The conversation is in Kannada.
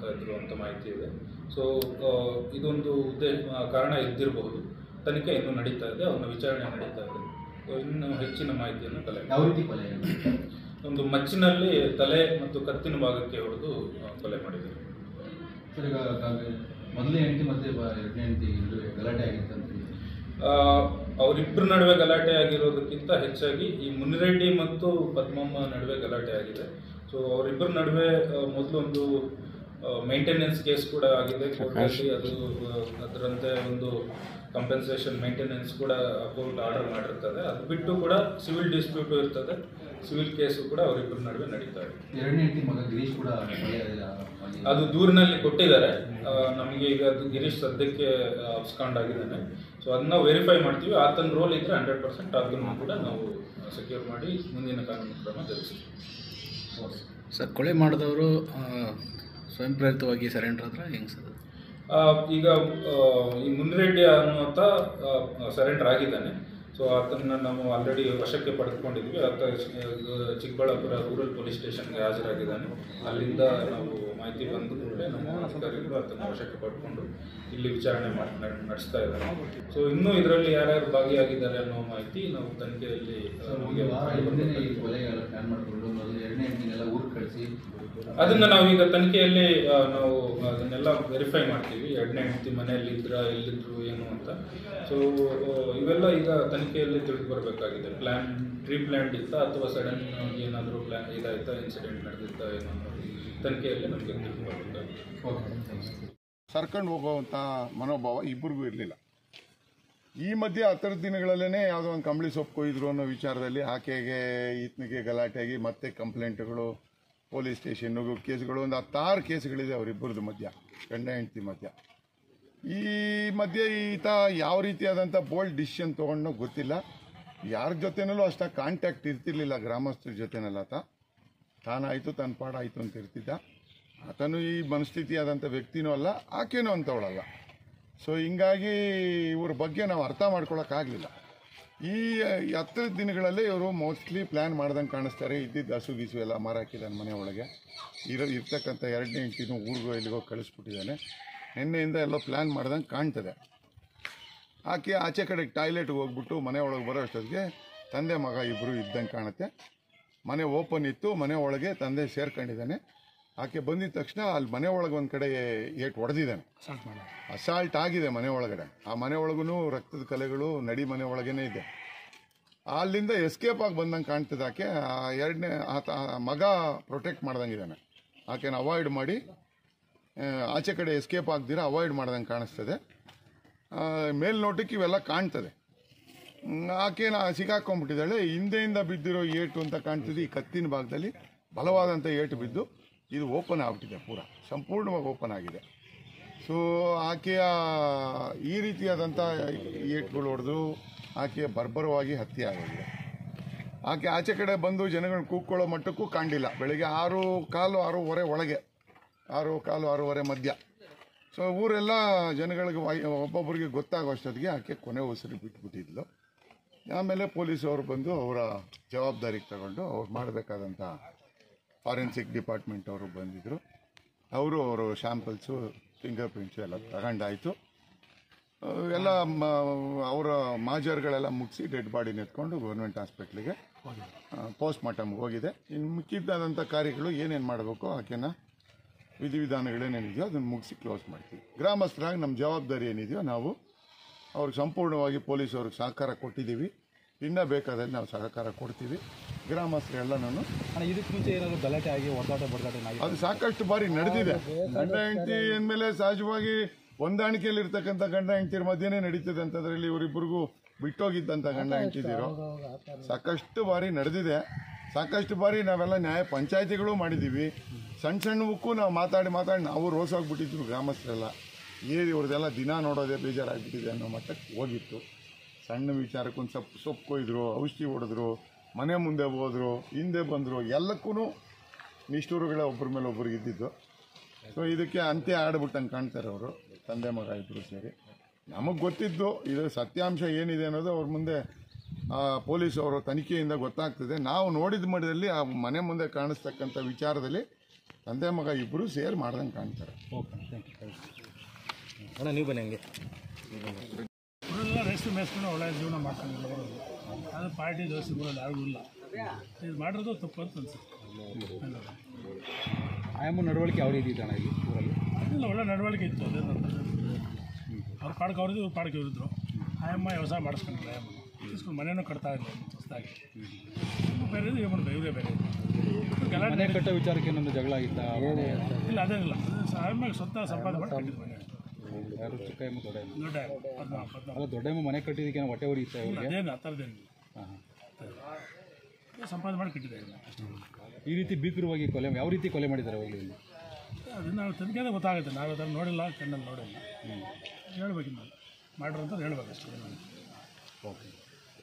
ಮಾಡ್ತಾ ಇದ್ರು ಅಂತ ಮಾಹಿತಿ ಇದೆ. ಸೊ ಇದೊಂದು ಕಾರಣ ಇದ್ದಿರಬಹುದು. ತನಿಖೆ ಇನ್ನೂ ನಡೀತಾ ಇದೆ, ಅವನ ವಿಚಾರಣೆ ನಡೀತಾ ಇದೆ. ಇನ್ನು ಹೆಚ್ಚಿನ ಮಾಹಿತಿಯನ್ನು ಒಂದು ಮಚ್ಚಿನಲ್ಲಿ ತಲೆ ಮತ್ತು ಕತ್ತಿನ ಭಾಗಕ್ಕೆ ಹೊಡೆದು ಕೊಲೆ ಮಾಡಿದ್ದಾರೆ. ಮೊದಲನೇ ಹೆಂಡತಿ ಮತ್ತೆ ಎರಡನೇ ಹೆಂಡತಿ ಗಲಾಟೆ ಆಗಿತ್ತು. ಅವರಿಬ್ಬರ ನಡುವೆ ಗಲಾಟೆ ಆಗಿರೋದಕ್ಕಿಂತ ಹೆಚ್ಚಾಗಿ ಈ ಮುನಿರೆಡ್ಡಿ ಮತ್ತು ಪದ್ಮಮ್ಮ ನಡುವೆ ಗಲಾಟೆ ಆಗಿದೆ. ಸೊ ಅವರಿಬ್ಬರ ನಡುವೆ ಮೊದಲೊಂದು ಮೇಂಟೆನೆನ್ಸ್ ಕೇಸ್ ಕೂಡ ಆಗಿದೆ ಕೋರ್ಟಲ್ಲಿ. ಅದರಂತೆ ಒಂದು ಕಂಪೆನ್ಸೇಷನ್ ಮೇಂಟೆನೆನ್ಸ್ ಕೂಡ ಕೋರ್ಟ್ ಆರ್ಡರ್ ಮಾಡಿರ್ತದೆ. ಅದು ಬಿಟ್ಟು ಕೂಡ ಸಿವಿಲ್ ಡಿಸ್ಪ್ಯೂಟು ಇರ್ತದೆ, ಸಿವಿಲ್ ಕೇಸು ಕೂಡ ಅವರಿಬ್ಬರ ನಡುವೆ ನಡೀತಾ ಇದೆ. ಎರಡನೇ ಹೆಂಡತಿ ಮಗ ಗಿರೀಶ್ ಕೂಡ ಅದು ದೂರಿನಲ್ಲಿ ಕೊಟ್ಟಿದ್ದಾರೆ. ನಮಗೆ ಈಗ ಅದು ಗಿರೀಶ್ ಸದ್ಯಕ್ಕೆ ಅಬ್ಸ್ಕಾಂಡ್ ಆಗಿದ್ದಾನೆ. ಸೊ ಅದನ್ನ ವೆರಿಫೈ ಮಾಡ್ತೀವಿ. ಆತನ ರೋಲ್ ಇದ್ದರೆ 100% ಅದನ್ನು ಕೂಡ ನಾವು ಸೆಕ್ಯೂರ್ ಮಾಡಿ ಮುಂದಿನ ಕಾನೂನು ಕ್ರಮ ಜರುಗಿಸ್ತೀವಿ. ಸರ್, ಕೊಲೆ ಮಾಡಿದವರು ಸ್ವಯಂ ಪ್ರೇರಿತವಾಗಿ ಸರೆಂಡರ್ ಆದ್ರೆ ಹೆಂಗೆ ಸರ್? ಈಗ ಈ ಮುನಿರೆಡ್ಡಿ ಅನ್ನುವಂಥ ಸರೆಂಡರ್ ಆಗಿದ್ದಾನೆ. ಸೊ ಆತನ ನಾವು ಆಲ್ರೆಡಿ ವಶಕ್ಕೆ ಪಡೆದುಕೊಂಡಿದ್ವಿ. ಆತ ಚಿಕ್ಕಬಳ್ಳಾಪುರ ರೂರಲ್ ಪೊಲೀಸ್ ಸ್ಟೇಷನ್ಗೆ ಹಾಜರಾಗಿದ್ದಾನೆ. ಅಲ್ಲಿಂದ ನಾವು ಮಾಹಿತಿ ಬಂದ ಕೂಡಲೇ ನಮ್ಮ ಅಧಿಕಾರಿಗಳು ಆತನ ವಶಕ್ಕೆ ಪಡ್ಕೊಂಡು ಇಲ್ಲಿ ವಿಚಾರಣೆ ನಡೆಸ್ತಾ ಇದ್ದಾರೆ. ಸೊ ಇನ್ನೂ ಇದರಲ್ಲಿ ಯಾರ್ಯಾರು ಭಾಗಿಯಾಗಿದ್ದಾರೆ ಅನ್ನೋ ಮಾಹಿತಿ ನಾವು ತನಿಖೆಯಲ್ಲಿ ಅದನ್ನು ನಾವೀಗ ತನಿಖೆಯಲ್ಲಿ ನಾವು ಅದನ್ನೆಲ್ಲ ವೆರಿಫೈ ಮಾಡ್ತೀವಿ. ಎರಡನೇ ಹೆಂಡತಿ ಮನೆಯಲ್ಲಿ ಎಲ್ಲಿದ್ರು ಏನು ಅಂತ. ಸೊ ಇವೆಲ್ಲ ಈಗ ತನಿಖೆಯಲ್ಲಿ ತಿಳಿದು ಬರಬೇಕಾಗಿದೆ. ಪ್ರೀ ಪ್ಲ್ಯಾನ್ಡ್ ಇತ್ತಾ ಅಥವಾ ಸಡನ್ ಏನಾದರೂ ಇದಾಯ್ತಾ, ಇನ್ಸಿಡೆಂಟ್ ನಡೆದಿತ್ತಾ ಏನೋ ತನಿಖೆಯಲ್ಲಿ ನಮಗೆ ತಿಳಿದು ಬರಬೇಕಾಗಿದೆ. ಸರ್ಕೊಂಡು ಹೋಗುವಂಥ ಮನೋಭಾವ ಇಬ್ಬರಿಗೂ ಇರಲಿಲ್ಲ. ಈ ಮಧ್ಯೆ 10 ದಿನಗಳಲ್ಲೇ ಯಾವುದೋ ಒಂದು ಕಂಬಳಿ ಸೊಪ್ಪು ಕೊಯ್ದ್ರು ಅನ್ನೋ ವಿಚಾರದಲ್ಲಿ ಆಕೆಗೆ ಈತನಿಗೆ ಗಲಾಟೆಯಾಗಿ ಮತ್ತೆ ಕಂಪ್ಲೇಂಟ್ಗಳು, ಪೊಲೀಸ್ ಸ್ಟೇಷನ್ನಿಗೂ ಕೇಸ್ಗಳು, ಒಂದು 16 ಕೇಸ್ಗಳಿದೆ ಅವರಿಬ್ಬರದು ಮಧ್ಯ, ಗಂಡ ಹೆಂಡತಿ ಮಧ್ಯ. ಈ ಮಧ್ಯೆ ಈತ ಯಾವ ರೀತಿಯಾದಂಥ ಬೋಲ್ಡ್ ಡಿಸಿಷನ್ ತೊಗೊಂಡೋ ಗೊತ್ತಿಲ್ಲ. ಯಾರ ಜೊತೆನಲ್ಲೂ ಅಷ್ಟು ಕಾಂಟ್ಯಾಕ್ಟ್ ಇರ್ತಿರ್ಲಿಲ್ಲ, ಗ್ರಾಮಸ್ಥರ ಜೊತೆನೆಲ್ಲ. ತಾನಾಯಿತು ತನ್ನ ಪಾಡಾಯಿತು ಅಂತ ಇರ್ತಿದ್ದ. ಆತನು ಈ ಮನಸ್ಥಿತಿಯಾದಂಥ ವ್ಯಕ್ತಿನೂ ಅಲ್ಲ, ಆಕೆನೂ ಅಂಥವಳಲ್ಲ. ಸೊ ಹಿಂಗಾಗಿ ಇವ್ರ ಬಗ್ಗೆ ನಾವು ಅರ್ಥ ಮಾಡ್ಕೊಳಕ್ಕಾಗಲಿಲ್ಲ. ಈ 10 ದಿನಗಳಲ್ಲೇ ಇವರು ಮೋಸ್ಟ್ಲಿ ಪ್ಲ್ಯಾನ್ ಮಾಡ್ದಂಗೆ ಕಾಣಿಸ್ತಾರೆ. ಇದ್ದಿದ್ದು ಹಸು ಗೀಸು ಎಲ್ಲ ಮಾರಾಕಿದ್ದಾನೆ ಮನೆ ಒಳಗೆ. ಇರ್ತಕ್ಕಂಥ ಎರಡನೇ ಹೆಂಡತಿನೂ ಊರಿಗೋ ಇಲ್ಲಿಗೋ ಕಳಿಸ್ಬಿಟ್ಟಿದ್ದಾನೆ. ನಿನ್ನೆಯಿಂದ ಎಲ್ಲೋ ಪ್ಲ್ಯಾನ್ ಮಾಡ್ದಂಗೆ ಕಾಣ್ತದೆ. ಆಕೆ ಆಚೆ ಕಡೆಗೆ ಟಾಯ್ಲೆಟ್ಗೆ ಹೋಗ್ಬಿಟ್ಟು ಮನೆ ಒಳಗೆ ಬರೋ ಅಷ್ಟೊತ್ತಿಗೆ ತಂದೆ ಮಗ ಇಬ್ಬರು ಇದ್ದಂಗೆ ಕಾಣುತ್ತೆ. ಮನೆ ಓಪನ್ ಇತ್ತು, ಮನೆ ಒಳಗೆ ತಂದೆ ಸೇರ್ಕೊಂಡಿದ್ದಾನೆ. ಆಕೆ ಬಂದಿದ ತಕ್ಷಣ ಅಲ್ಲಿ ಮನೆ ಒಳಗೆ ಒಂದು ಕಡೆ ಏಟು ಹೊಡೆದಿದ್ದಾನೆ. ಅಸಾಲ್ಟ್ ಆಗಿದೆ ಮನೆ ಒಳಗಡೆ. ಆ ಮನೆ ಒಳಗೂ ರಕ್ತದ ಕಲೆಗಳು ನಡಿ ಮನೆ ಒಳಗೇನೆ ಇದೆ. ಅಲ್ಲಿಂದ ಎಸ್ಕೇಪ್ ಆಗಿ ಬಂದಂಗೆ ಕಾಣ್ತದೆ. ಆಕೆ ಎರಡನೇ ಮಗ ಪ್ರೊಟೆಕ್ಟ್ ಮಾಡ್ದಂಗಿದ್ದಾನೆ. ಆಕೆನ ಅವಾಯ್ಡ್ ಮಾಡಿ ಆಚೆ ಕಡೆ ಎಸ್ಕೇಪ್ ಆಗದಿರ ಅವಾಯ್ಡ್ ಮಾಡ್ದಂಗೆ ಕಾಣಿಸ್ತದೆ. ಮೇಲ್ನೋಟಕ್ಕೆ ಇವೆಲ್ಲ ಕಾಣ್ತದೆ. ಆಕೆನ ಸಿಗಾಕೊಂಡ್ಬಿಟ್ಟಿದ್ದಾಳೆ. ಹಿಂದೆಯಿಂದ ಬಿದ್ದಿರೋ ಏಟು ಅಂತ ಕಾಣ್ತಿದೆ. ಈ ಕತ್ತಿನ ಭಾಗದಲ್ಲಿ ಬಲವಾದಂಥ ಏಟು ಬಿದ್ದು ಇದು ಓಪನ್ ಆಗಿಬಿಟ್ಟಿದೆ, ಪೂರ ಸಂಪೂರ್ಣವಾಗಿ ಓಪನ್ ಆಗಿದೆ. ಸೊ ಆಕೆಯ ಈ ರೀತಿಯಾದಂಥ ಏಟುಗಳು ಹೊಡೆದು ಆಕೆಯ ಬರ್ಬರವಾಗಿ ಹತ್ಯೆ ಆಗಿದೆ. ಆಕೆ ಆಚೆ ಕಡೆ ಬಂದು ಜನಗಳನ್ನ ಕೂಗ್ಕೊಳ್ಳೋ ಮಟ್ಟಕ್ಕೂ ಕಾಣಲಿಲ್ಲ. ಬೆಳಗ್ಗೆ 6:15 6:30 ಒಳಗೆ, 6:15 6:30 ಮಧ್ಯ. ಸೊ ಊರೆಲ್ಲ ಜನಗಳಿಗೆ ಒಬ್ಬೊಬ್ಬರಿಗೆ ಗೊತ್ತಾಗೋ ಅಷ್ಟೊತ್ತಿಗೆ ಆಕೆ ಕೊನೆ ಉಸಿರು ಬಿಟ್ಬಿಟ್ಟಿದ್ಲು. ಆಮೇಲೆ ಪೊಲೀಸವರು ಬಂದು ಅವರ ಜವಾಬ್ದಾರಿಗೆ ತಗೊಂಡು ಅವ್ರು ಮಾಡಬೇಕಾದಂಥ ಫಾರೆನ್ಸಿಕ್ ಡಿಪಾರ್ಟ್ಮೆಂಟ್ ಅವರು ಬಂದಿದ್ದರು. ಅವರು ಶ್ಯಾಂಪಲ್ಸು, ಫಿಂಗರ್ ಪ್ರಿಂಟ್ಸು ಎಲ್ಲ ತಗೊಂಡಾಯಿತು. ಎಲ್ಲ ಅವರ ಮಾಜರ್ಗಳೆಲ್ಲ ಮುಗಿಸಿ ಡೆಡ್ ಬಾಡಿನ ಎತ್ಕೊಂಡು ಗೌರ್ಮೆಂಟ್ ಹಾಸ್ಪಿಟ್ಲಿಗೆ ಪೋಸ್ಟ್ ಮಾರ್ಟಮ್ಗೆ ಹೋಗಿದೆ. ಇನ್ನು ಮಿಕ್ಕಿದ್ದಾದಂಥ ಕಾರ್ಯಗಳು ಏನೇನು ಮಾಡಬೇಕು, ಆಕೆನ ವಿಧಿವಿಧಾನಗಳೇನೇನಿದೆಯೋ ಅದನ್ನು ಮುಗಿಸಿ ಕ್ಲೋಸ್ ಮಾಡ್ತೀವಿ. ಗ್ರಾಮಸ್ಥರಾಗಿ ನಮ್ಮ ಜವಾಬ್ದಾರಿ ಏನಿದೆಯೋ ನಾವು ಅವ್ರಿಗೆ ಸಂಪೂರ್ಣವಾಗಿ ಪೊಲೀಸವ್ರಿಗೆ ಸಹಕಾರ ಕೊಟ್ಟಿದ್ದೀವಿ. ಇನ್ನೂ ಬೇಕಾದಲ್ಲಿ ನಾವು ಸಹಕಾರ ಕೊಡ್ತೀವಿ. ಗ್ರಾಮಸ್ಥರೆಲ್ಲನೂ ಇದಕ್ಕೆ ಮುಂಚೆ ಏನಾದರೂ ಗಲಾಟೆ ಆಗಿ ಹೊಡೆದಾಟ ಅದು ಸಾಕಷ್ಟು ಬಾರಿ ನಡೆದಿದೆ. ಗಂಡ ಹೆಂಡತಿ ಅಂದಮೇಲೆ ಸಹಜವಾಗಿ ಹೊಂದಾಣಿಕೆಯಲ್ಲಿರ್ತಕ್ಕಂಥ ಗಂಡ ಹೆಂಡತಿರ ಮಧ್ಯೆನೇ ನಡೀತದೆ. ಅಂಥದ್ರಲ್ಲಿ ಇವರಿಬ್ಬರಿಗೂ ಬಿಟ್ಟೋಗಿದ್ದಂಥ ಗಂಡ ಹೆಂಡತಿದಿರೋ ಸಾಕಷ್ಟು ಬಾರಿ ನಡೆದಿದೆ. ಸಾಕಷ್ಟು ಬಾರಿ ನಾವೆಲ್ಲ ನ್ಯಾಯ ಪಂಚಾಯಿತಿಗಳು ಮಾಡಿದ್ದೀವಿ. ಸಣ್ಣವಕ್ಕೂ ನಾವು ಮಾತಾಡಿ ನಾವು ರೋಸಾಗ್ಬಿಟ್ಟಿದ್ರು ಗ್ರಾಮಸ್ಥರೆಲ್ಲ. ಇವ್ರದ್ದೆಲ್ಲ ದಿನ ನೋಡೋದೇ ಬೇಜಾರಾಗ್ಬಿಟ್ಟಿದೆ ಅನ್ನೋ ಮಟ್ಟಕ್ಕೆ ಹೋಗಿತ್ತು. ಸಣ್ಣ ವಿಚಾರಕ್ಕೊಂದು ಸೊಪ್ಪು ಕೊಯ್ದ್ರು, ಔಷಧಿ ಹೊಡೆದ್ರು, ಮನೆ ಮುಂದೆ ಹೋದ್ರು, ಹಿಂದೆ ಬಂದರು, ಎಲ್ಲಕ್ಕೂ ನಿಷ್ಠೂರುಗಳೇ ಒಬ್ಬರ ಮೇಲೆ ಒಬ್ರಿಗೆ ಇದ್ದಿದ್ದು. ಸೊ ಇದಕ್ಕೆ ಅಂತ್ಯ ಆಡ್ಬಿಟ್ಟಂಗೆ ಕಾಣ್ತಾರೆ ಅವರು, ತಂದೆ ಮಗ ಇಬ್ಬರು ಸೇರಿ. ನಮಗೆ ಗೊತ್ತಿದ್ದು ಇದು ಸತ್ಯಾಂಶ ಏನಿದೆ ಅನ್ನೋದು ಅವ್ರ ಮುಂದೆ ಪೊಲೀಸ್ ಅವರು ತನಿಖೆಯಿಂದ ಗೊತ್ತಾಗ್ತದೆ. ನಾವು ನೋಡಿದ ಮಟ್ಟದಲ್ಲಿ ಆ ಮನೆ ಮುಂದೆ ಕಾಣಿಸ್ತಕ್ಕಂಥ ವಿಚಾರದಲ್ಲಿ ತಂದೆ ಮಗ ಇಬ್ಬರು ಸೇರಿ ಮಾಡ್ದಂಗೆ ಕಾಣ್ತಾರೆ. ಓಕೆ ಥ್ಯಾಂಕ್ ಯು ಅಣ್ಣ ನೀವು ಬನ್ನಿ ಹಂಗೆ ಇವರೆಲ್ಲ ರೇಷ್ಮೆ ಮೇಯಿಸ್ಕೊಂಡು ಒಳ್ಳೆಯ ಜೀವನ ಮಾಡ್ಕೊಂಡಿಲ್ಲ ಬರೋದು. ಅದು ಪಾರ್ಟಿ ದೋಸೆ ಬರೋದು ಯಾರಿಗೂ ಇಲ್ಲ. ಇದು ಮಾಡಿರೋದು ತಪ್ಪು ಅಂತ ಅನ್ಸುತ್ತೆ. ಆಯಮ್ಮ ನಡವಳಿಕೆ ಯಾವ ರೀತಿ ಇದ್ದಾನೆ ಇಲ್ಲಿ ಊರಲ್ಲಿ? ಅದಿಲ್ಲ, ಒಳ್ಳೆ ನಡವಳಿಕೆ ಇತ್ತು. ಅದೇನು ಅವ್ರ ಪಾಡಕ್ಕೆ ಅವ್ರದ್ದು ಇವ್ರ ಪಾಡಕ್ಕೆ ಇವರಿದ್ರು. ಆಯಮ್ಮ ವ್ಯವಸಾಯ ಮಾಡಿಸ್ಕೊಂಡಿಲ್ಲ. ಆಯಮ್ಮ ಇಸ್ಕೊಂಡು ಮನೆಯೂ ಕಟ್ತಾ ಇಲ್ಲ ಹೊಸದಾಗಿ. ಬೇರೆ ಇದು ಇವನು ಇವರೇ ಬೇರೆ ಗಲಾಟೆ ಮನೆ ಕಟ್ಟೋ ವಿಚಾರಕ್ಕೆ ನಮ್ಮದು ಜಗಳ ಆಗಿತ್ತಾ? ಇಲ್ಲ, ಅದೇನಿಲ್ಲ. ಆಯಮ್ಮಗೆ ಸ್ವತಃ ಸಂಪಾದನೆ ಮಾಡಿ ಕಟ್ಟಿದ್ದು ಮನೆ. ಯಾರು ಚಿಕ್ಕ ಅಮ್ಮ ದೊಡ್ಡ ಅಮ್ಮ? ದೊಡ್ಡ 14 ಅಲ್ಲ ದೊಡ್ಡ ಅಮ್ಮ ಮನೆ ಕಟ್ಟಿದ್ದಕ್ಕೆ ಹೊಟ್ಟೆ ಉರಿಯುತ್ತೆ ಅವ್ರಿಗೆ? ಅದೇನು ಆ ಥರದ್ದೇನಿಲ್ಲ. ಹಾಂ ಸಂಪಾದನೆ ಮಾಡಿ ಕಟ್ಟಿದ್ದಾರೆ. ಈ ರೀತಿ ಭೀಕರವಾಗಿ ಕೊಲೆ ಯಾವ ರೀತಿ ಕೊಲೆ ಮಾಡಿದ್ದಾರೆ ಹೋಗಲಿ ಇಲ್ಲಿ? ಅದನ್ನು ನಾವು ತನಿಖೆಯಿಂದ ಗೊತ್ತಾಗುತ್ತೆ. ನಾವು ಅದನ್ನು ನೋಡಿಲ್ಲ, ಕಣ್ಣಲ್ಲಿ ನೋಡಿಲ್ಲ. ಹೇಳ್ಬೇಕಿಲ್ಲ ಮಾಡಿರೋ ಅಂತ ಹೇಳ್ಬೇಕು ಅಷ್ಟೇ. ಓಕೆ